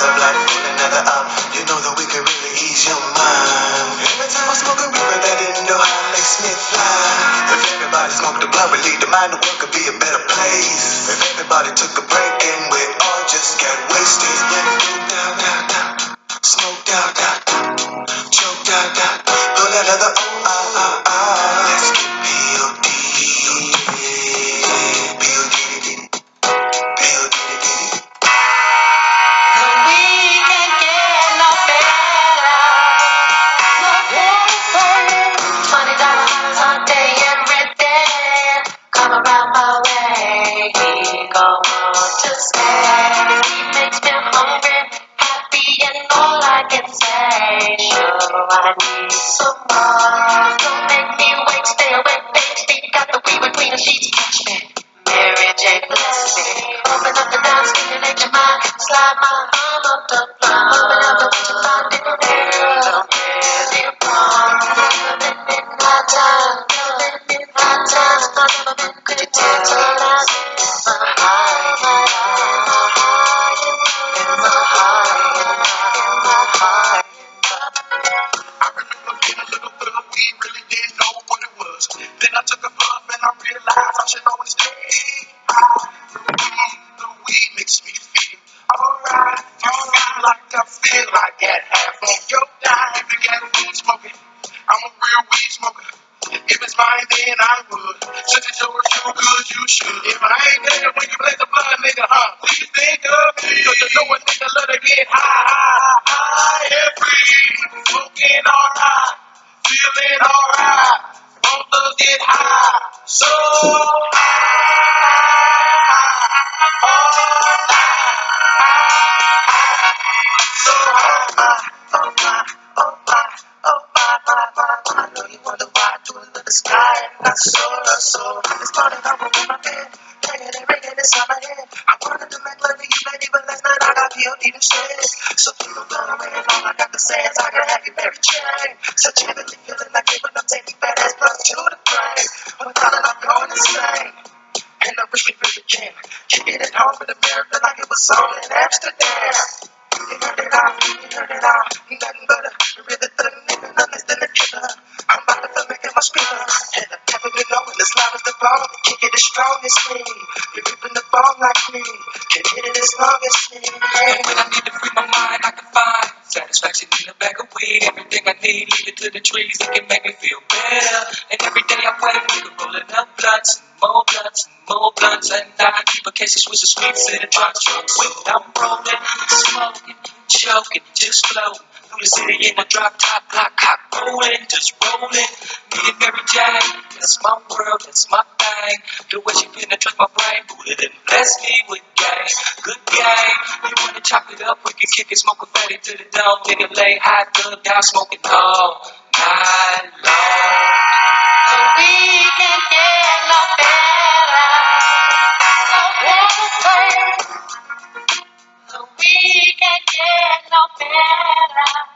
another blunt, roll another up. You know that we can really ease your mind. Every time I smoke a river, that didn't know how makes me fly. If everybody smoked the blunt, we lead the mind, the world could be a better place. If everybody took a break and we all just got wasted. Down, down, down. Smoke down, down, choke down, down. Pull another let's get P.O.D. P.O.D. P.O.D. I need some more. Don't make me wait, stay awake, baby. Got the weed between the sheets, catch me. Mary J. bless me. Open up the down, stimulate your mind. Slide my arm up the blind. Open up the what you find in the mirror. Don't really wrong. Never been in my time. Never been in my time. Never been, could you tell till I see my heart? In my heart. I remember being a little girl, we really didn't know what it was. Then I took a puff and I realized I should always stay high. The weed makes me feel alright. You feel like I feel like at half on your dime. If you got weed smoking, I'm a real weed smoker. If it's mine, then I would. Since it's yours, you good, you should. If I ain't there when you play the blood, nigga, please think of me. Cause you know a nigga love to get high and free. Smoking alright, feeling alright. Want to get high, so high, all night. So high, oh my, oh my, oh my, my, my, my. I know you wonder why I do it with the sky and not so. It's morning, I'm in my bed, ringing inside my head. I wanted to make love to you, baby, but last night I got P.O.D. instead. So people go away and all I got to say is I can have you Mary Jane. Such heavenly feeling like giving up, taking bad ass blood to the brain. I'm calling, I'm going insane. And I wish we really can. Kick it at home in America like it was on in Amsterdam. You heard it all, nothing but a really thug nigga, nothing less than a killer. I'm about to feel making my screamer. And I never been knowing as loud as the ball. Kick it as strong as me. You're ripping the ball like me. Can hit it as long as me. And when I need to free my mind, I can find satisfaction in a bag of weed. Everything I need, leave it to the trees. It can make me feel better. And every day I wake, nigga, rolling up blunts and more blunts and more blunts. And I keep a case of Swiss sweets in a trunk. When I'm rolling, smoking, choking, just floating through the city in a drop top, block hot rolling, just rolling. Me and Mary Jane, that's my world, that's my thing. The way she penetrates my brain, Buddha done bless me with game, good game. You wanna chop it up, we can kick it, smoke a fatty to the dome. Nigga lay high, thug down, smoking all night long. The weed can get no better, no better. The weed can get no better.